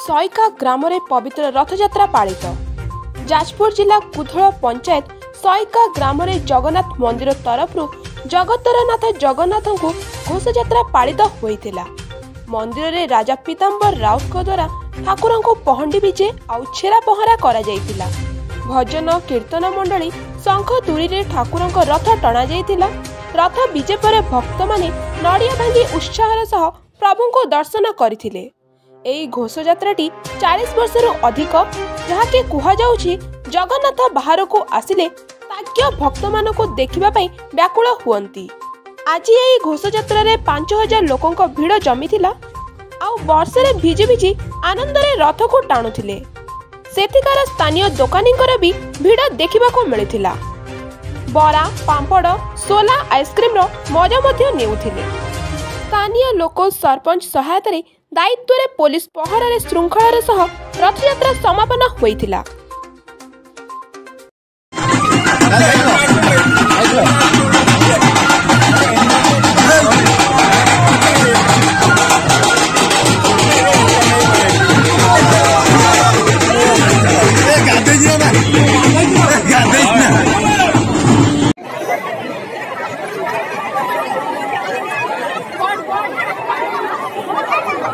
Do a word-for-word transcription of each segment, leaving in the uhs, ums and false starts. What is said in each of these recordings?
सईका ग्राम रे पवित्र रथयात्रा पालित। जाजपुर जिला कुधोल पंचायत सईका ग्राम रे जगन्नाथ मंदिर तरफ जगतरनाथ जगन्नाथ को घोषयात्रा पालित होइतिला। मंदिर रे राजा पीताम्बर राउत द्वारा ठाकुर को पहंडी विजे आउ छेरा पहरा करा जाइतिला। भजन कीर्तन मंडली शंख तुरी रे ठाकुर रथ टणा जाइतिला। रथ विजे पर भक्त माने नड़िया भांगी उत्साहर सह प्रभु को दर्शन करथिले। एई घोषयात्राटी चालीस वर्षरु अधिक जहाँकि कुहा जाउछि जगन्नाथ बाहर को आसिले ताज्ञ भक्त मान को देखिबा पई व्याकुल हुअंती। आज एई घोषयात्रा रे पांच हजार लोकों को भीड़ जमीथिला। आउ वर्षे भिजी भिजी आनंद रे रथ को टाणुथिले। सेथिकार स्थानीय दोकानींकर भी भीड़ देखिबा को मिलिथिला। बरा पांपड़ सोला आइसक्रीम रो मजा मध्य नेउथिले। स्थानीय लोक सरपंच सहायता रे दायित्व रे पुलिस पहरा रे श्रृंखला रे सह रथयात्रा समापन होइथिला।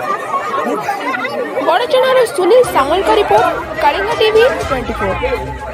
बड़चणार सुनील सामल का रिपोर्ट, कलिंगा टीवी चौबीस।